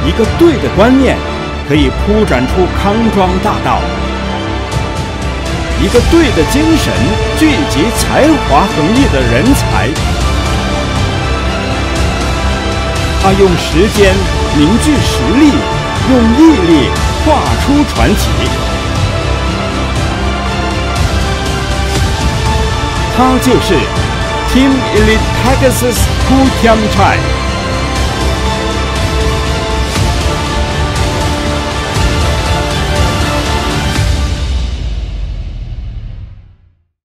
一个对的观念可以铺展出康庄大道，一个对的精神聚集才华横溢的人才。他用时间凝聚实力，用毅力画出传奇。他就是 Team Elite Pegasus Hu Tianchai。